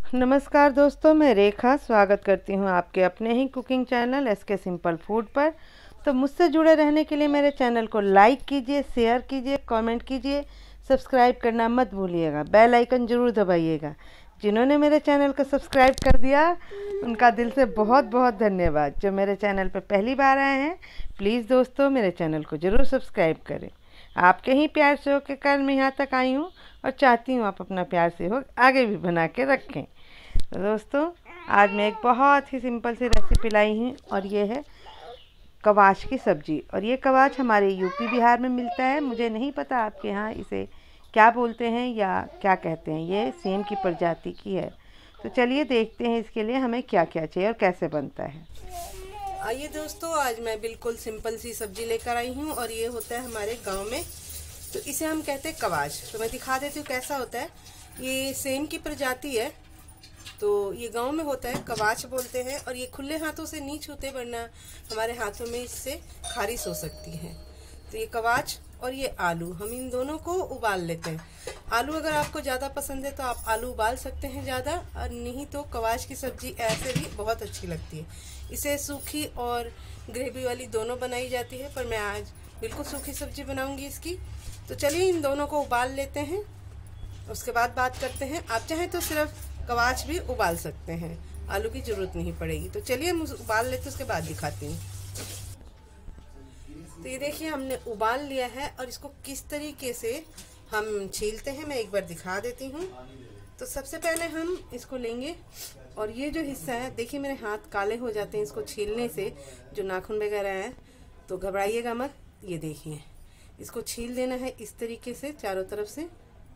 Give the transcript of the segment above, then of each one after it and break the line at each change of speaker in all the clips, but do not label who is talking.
नमस्कार दोस्तों, मैं रेखा स्वागत करती हूँ आपके अपने ही cooking channel SK simple food पर। तो मुझसे जुड़े रहने के लिए मेरे चैनल को लाइक कीजिए, शेयर कीजिए, कमेंट कीजिए, सब्सक्राइब करना मत भूलिएगा, बेल आइकन ज़रूर दबाइएगा। जिन्होंने मेरे चैनल को सब्सक्राइब कर दिया उनका दिल से बहुत बहुत धन्यवाद। जो मेरे चैनल पर पहली बार आए हैं, प्लीज़ दोस्तों मेरे चैनल को ज़रूर सब्सक्राइब करें। आपके ही प्यार से हो के कारण मैं यहाँ तक आई हूँ और चाहती हूँ आप अपना प्यार से हो आगे भी बना के रखें। तो दोस्तों, आज मैं एक बहुत ही सिंपल सी रेसिपी लाई हूँ और ये है कवाच की सब्ज़ी। और ये कवाच हमारे यूपी बिहार में मिलता है। मुझे नहीं पता आपके यहाँ इसे क्या बोलते हैं या क्या कहते हैं। ये सेम की प्रजाति की है। तो चलिए देखते हैं इसके लिए हमें क्या क्या चाहिए और कैसे बनता है।
आइए दोस्तों, आज मैं बिल्कुल सिंपल सी सब्जी लेकर आई हूँ और ये होता है हमारे गांव में। तो इसे हम कहते हैं कवाच। तो मैं दिखा देती हूँ कैसा होता है। ये सेम की प्रजाति है, तो ये गांव में होता है, कवाच बोलते हैं। और ये खुले हाथों से नहीं छूते वरना हमारे हाथों में इससे खारिश हो सकती है। तो ये कवाच और ये आलू, हम इन दोनों को उबाल लेते हैं। आलू अगर आपको ज़्यादा पसंद है तो आप आलू उबाल सकते हैं ज़्यादा, और नहीं तो कवाच की सब्ज़ी ऐसे भी बहुत अच्छी लगती है। इसे सूखी और ग्रेवी वाली दोनों बनाई जाती है, पर मैं आज बिल्कुल सूखी सब्ज़ी बनाऊंगी इसकी। तो चलिए इन दोनों को उबाल लेते हैं, उसके बाद बात करते हैं। आप चाहें तो सिर्फ कवाच भी उबाल सकते हैं, आलू की ज़रूरत नहीं पड़ेगी। तो चलिए हम उबाल लेते हैं, उसके बाद दिखाती हूँ। तो ये देखिए हमने उबाल लिया है और इसको किस तरीके से हम छीलते हैं मैं एक बार दिखा देती हूँ। तो सबसे पहले हम इसको लेंगे और ये जो हिस्सा है, देखिए मेरे हाथ काले हो जाते हैं इसको छीलने से, जो नाखून वगैरह है, तो घबराइएगा मत। ये देखिए इसको छील देना है इस तरीके से चारों तरफ से।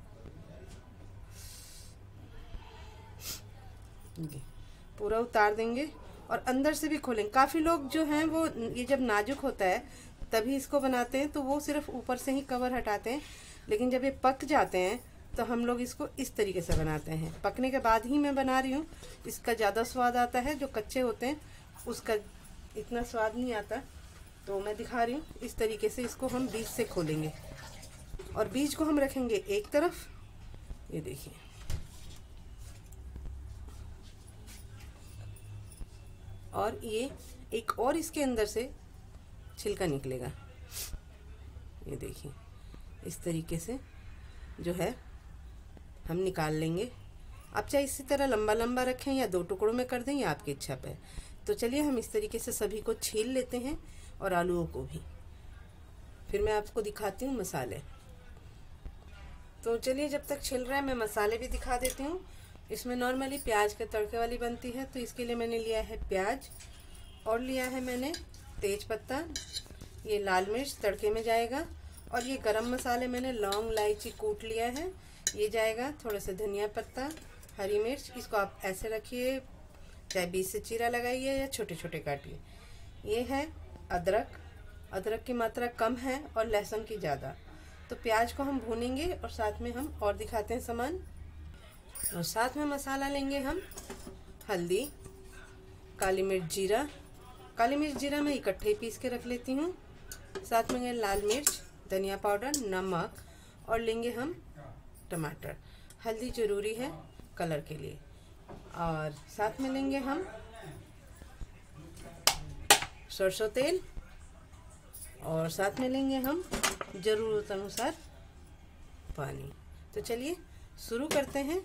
पूरा उतार देंगे और अंदर से भी खोलेंगे। काफ़ी लोग जो हैं वो ये जब नाजुक होता है तभी इसको बनाते हैं, तो वो सिर्फ ऊपर से ही कवर हटाते हैं। लेकिन जब ये पक जाते हैं तो हम लोग इसको इस तरीके से बनाते हैं। पकने के बाद ही मैं बना रही हूँ, इसका ज़्यादा स्वाद आता है। जो कच्चे होते हैं उसका इतना स्वाद नहीं आता। तो मैं दिखा रही हूँ इस तरीके से। इसको हम बीज से खोलेंगे और बीज को हम रखेंगे एक तरफ। ये देखिए, और ये एक और इसके अंदर से छिलका निकलेगा। ये देखिए इस तरीके से जो है हम निकाल लेंगे। आप चाहे इसी तरह लंबा लंबा रखें या दो टुकड़ों में कर दें, या आपकी इच्छा पे। तो चलिए हम इस तरीके से सभी को छील लेते हैं और आलूओं को भी। फिर मैं आपको दिखाती हूँ मसाले। तो चलिए जब तक छिल रहा है मैं मसाले भी दिखा देती हूँ। इसमें नॉर्मली प्याज के तड़के वाली बनती है, तो इसके लिए मैंने लिया है प्याज और लिया है मैंने तेज पत्ता, ये लाल मिर्च तड़के में जाएगा। और ये गरम मसाले मैंने लौंग इलायची कूट लिया है, ये जाएगा। थोड़ा सा धनिया पत्ता, हरी मिर्च, इसको आप ऐसे रखिए, चाहे बीच से चीरा लगाइए या छोटे छोटे काटिए। ये है अदरक, अदरक की मात्रा कम है और लहसुन की ज़्यादा। तो प्याज को हम भूनेंगे और साथ में हम और दिखाते हैं सामान। और साथ में मसाला लेंगे हम हल्दी, काली मिर्च, जीरा। काली मिर्च जीरा मैं इकट्ठे पीस के रख लेती हूँ। साथ में लाल मिर्च, धनिया पाउडर, नमक, और लेंगे हम टमाटर। हल्दी ज़रूरी है कलर के लिए। और साथ में लेंगे हम सरसों तेल, और साथ में लेंगे हम ज़रूरत अनुसार पानी। तो चलिए शुरू करते हैं।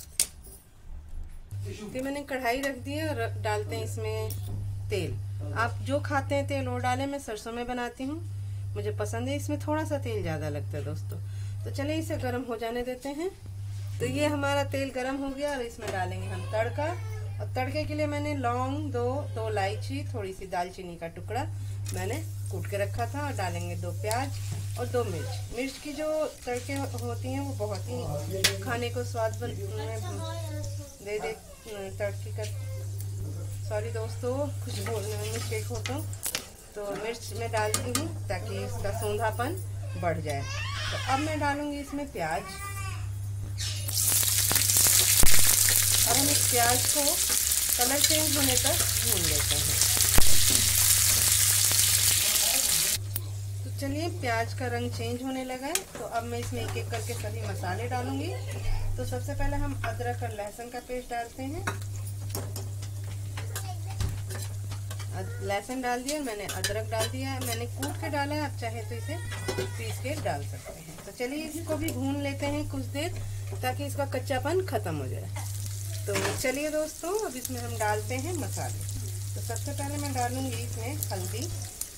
फिर मैंने कढ़ाई रख दी है और डालते हैं इसमें तेल। आप जो खाते हैं तेल वो डालें। मैं सरसों में बनाती हूँ, मुझे पसंद है, इसमें थोड़ा सा तेल ज़्यादा लगता है दोस्तों। तो चलिए इसे गर्म हो जाने देते हैं। तो ये हमारा तेल गर्म हो गया और इसमें डालेंगे हम तड़का। और तड़के के लिए मैंने लौंग दो इलायची, थोड़ी सी दालचीनी का टुकड़ा मैंने कूट के रखा था, और डालेंगे 2 प्याज और 2 मिर्च। मिर्च की जो तड़के होती हैं वो बहुत ही खाने को स्वाद दे तड़के का। सॉरी दोस्तों, कुछ बोलने में मिस्टेक होता हूँ। तो मिर्च मैं डालती हूँ ताकि इसका सौंधापन बढ़ जाए। तो अब मैं डालूंगी इसमें प्याज, और हम इस प्याज को कलर चेंज होने तक भून लेते हैं। तो चलिए प्याज का रंग चेंज होने लगा है, तो अब मैं इसमें एक एक करके सभी मसाले डालूंगी। तो सबसे पहले हम अदरक और लहसुन का पेस्ट डालते हैं। लहसुन डाल दिया, मैंने अदरक डाल दिया है, मैंने कूट के डाला है, आप चाहे तो इसे पीस के डाल सकते हैं। तो चलिए इसको भी भून लेते हैं कुछ देर, ताकि इसका कच्चापन खत्म हो जाए। तो चलिए दोस्तों, अब इसमें हम डालते हैं मसाले। तो सबसे पहले मैं डालूंगी इसमें हल्दी,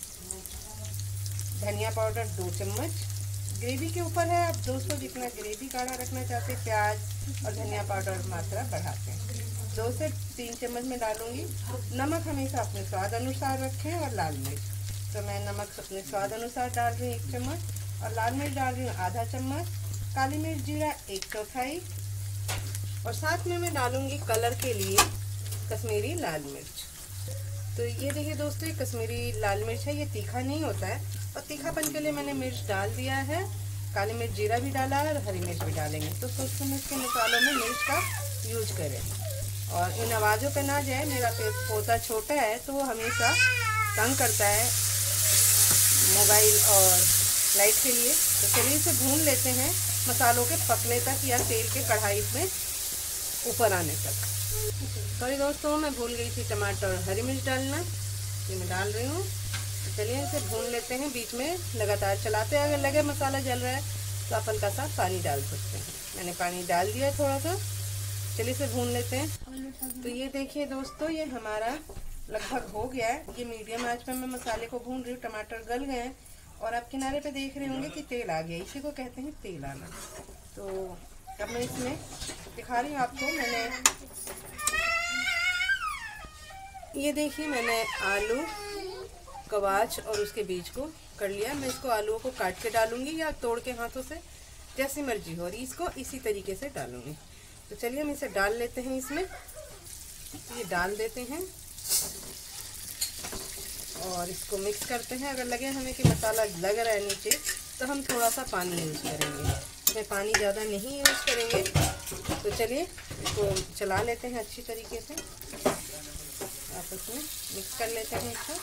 धनिया पाउडर 2 चम्मच। ग्रेवी के ऊपर है, आप दोस्तों जितना ग्रेवी गाढ़ा रखना चाहते हैं, प्याज और धनिया पाउडर मात्रा बढ़ाते हैं। 2 से 3 चम्मच में डालूंगी। नमक हमेशा अपने स्वाद अनुसार रखें, और लाल मिर्च तो मैं नमक अपने स्वाद अनुसार डाल रही हूँ 1 चम्मच, और लाल मिर्च डाल रही हूँ आधा चम्मच। काली मिर्च जीरा 1/4, और साथ में मैं डालूंगी कलर के लिए कश्मीरी लाल मिर्च। तो ये देखिए दोस्तों, ये कश्मीरी लाल मिर्च है, ये तीखा नहीं होता है, और तीखापन के लिए मैंने मिर्च डाल दिया है। काली मिर्च जीरा भी डाला है और हरी मिर्च भी डालेंगे। तो सोच समझ के मसालों में मिर्च का यूज करें, और इन आवाज़ों पे ना जाए। मेरा पोता छोटा है तो वो हमेशा तंग करता है मोबाइल और लाइट के लिए। तो चलिए इसे भून लेते हैं मसालों के पकने तक, या तेल के कढ़ाई में ऊपर आने तक। सॉरी दोस्तों, मैं भूल गई थी टमाटर और हरी मिर्च डालना, ये मैं डाल रही हूँ। तो चलिए इसे भून लेते हैं, बीच में लगातार चलाते हैं। अगर लगे मसाला जल रहा है तो आप हल्का सा पानी डाल सकते हैं। मैंने पानी डाल दिया थोड़ा सा। चलिए इसे भून लेते हैं। तो ये देखिए दोस्तों, ये हमारा लगभग हो गया है। ये मीडियम आंच पे मैं मसाले को भून रही हूँ। टमाटर गल गए हैं, और आप किनारे पे देख रहे होंगे कि तेल आ गया, इसी को कहते हैं तेल आना। तो अब मैं इसमें दिखा रही हूँ आपको। ये देखिए, मैंने आलू, कवाच और उसके बीज को कर लिया। मैं इसको आलूओं को काट के डालूंगी, या तोड़ के हाथों से, जैसी मर्जी हो, और इसको इसी तरीके से डालूंगी। तो चलिए हम इसे डाल लेते हैं इसमें। ये डाल देते हैं और इसको मिक्स करते हैं। अगर लगे हमें कि मसाला लग रहा है नीचे, तो हम थोड़ा सा पानी यूज़ करेंगे। इसमें पानी ज़्यादा नहीं यूज़ करेंगे। तो चलिए इसको चला लेते हैं अच्छी तरीके से, आपस में मिक्स कर लेते हैं इसको।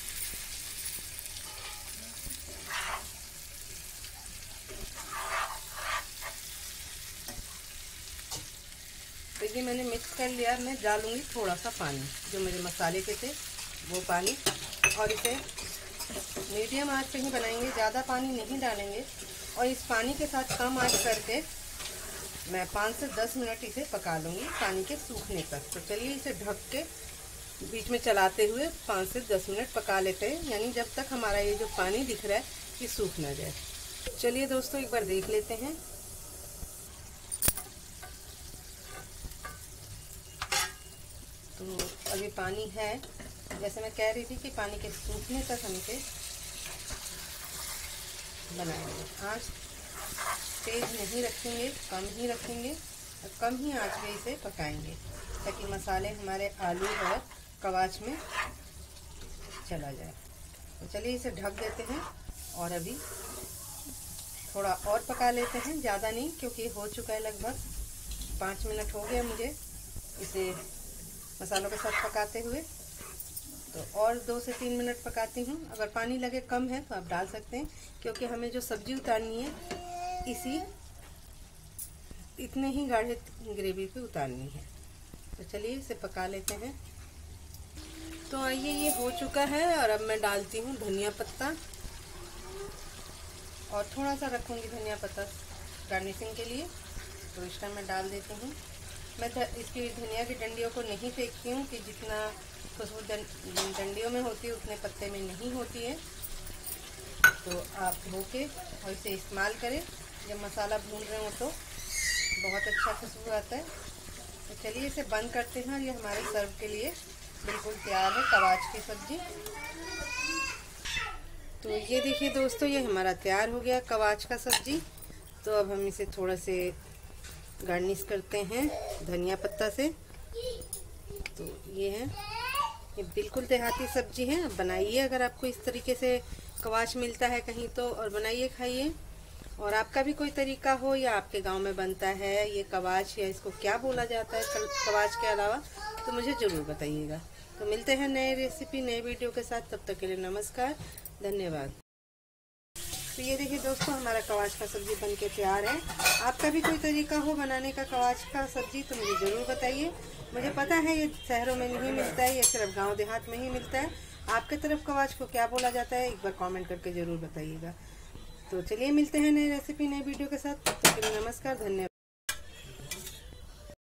तो ये मैंने मिक्स कर लिया। मैं डालूंगी थोड़ा सा पानी, जो मेरे मसाले के थे वो पानी, और इसे मीडियम आंच पे ही बनाएंगे, ज़्यादा पानी नहीं डालेंगे। और इस पानी के साथ कम आंच करके मैं 5 से 10 मिनट इसे पका लूँगी, पानी के सूखने तक। तो चलिए इसे ढक के बीच में चलाते हुए 5 से 10 मिनट पका लेते हैं, यानी जब तक हमारा ये जो पानी दिख रहा है ये सूख ना जाए। चलिए दोस्तों, एक बार देख लेते हैं। तो अभी पानी है, जैसे मैं कह रही थी कि पानी के सूखने तक हम इसे बनाएंगे। आँच तेज नहीं रखेंगे, कम ही रखेंगे, और कम ही आँच पे इसे पकाएंगे, ताकि मसाले हमारे आलू और कवाच में चला जाए। तो चलिए इसे ढक देते हैं, और अभी थोड़ा और पका लेते हैं, ज़्यादा नहीं, क्योंकि हो चुका है लगभग 5 मिनट हो गए मुझे इसे मसालों के साथ पकाते हुए। तो और 2 से 3 मिनट पकाती हूँ। अगर पानी लगे कम है तो आप डाल सकते हैं, क्योंकि हमें जो सब्जी उतारनी है इतने ही गाढ़े ग्रेवी पे उतारनी है। तो चलिए इसे पका लेते हैं। तो आइए, ये हो चुका है, और अब मैं डालती हूँ धनिया पत्ता, और थोड़ा सा रखूँगी धनिया पत्ता गार्निशिंग के लिए। तो इस टाइम मैं डाल देती हूँ। मैं इसकी धनिया की डंडियों को नहीं फेंकती हूँ, कि जितना खुशबू डंडियों में होती है उतने पत्ते में नहीं होती है। तो आप धो के और इसे इस्तेमाल करें जब मसाला भून रहे हो, तो बहुत अच्छा खुशबू आता है। तो चलिए इसे बंद करते हैं, और ये हमारे सर्व के लिए बिल्कुल तैयार है कवाच की सब्जी। तो ये देखिए दोस्तों, ये हमारा तैयार हो गया कवाच का सब्जी। तो अब हम इसे थोड़ा से गार्निश करते हैं धनिया पत्ता से। तो ये है, ये बिल्कुल देहाती सब्जी है। बनाइए, अगर आपको इस तरीके से कवाच मिलता है कहीं तो, और बनाइए खाइए। और आपका भी कोई तरीका हो, या आपके गांव में बनता है ये कवाच, या इसको क्या बोला जाता है कवाच के अलावा, तो मुझे ज़रूर बताइएगा। तो मिलते हैं नए रेसिपी, नए वीडियो के साथ। तब तक के लिए नमस्कार, धन्यवाद। तो ये देखिए दोस्तों, हमारा कवाच का सब्जी बनके तैयार है। आपका भी कोई तरीका हो बनाने का कवाच का सब्जी तो मुझे ज़रूर बताइए। मुझे पता है ये शहरों में नहीं मिलता है, ये सिर्फ गांव देहात में ही मिलता है। आपके तरफ कवाच को क्या बोला जाता है, एक बार कमेंट करके ज़रूर बताइएगा। तो चलिए मिलते हैं नई रेसिपी नई वीडियो के साथ। तब तक के लिए नमस्कार, धन्यवाद।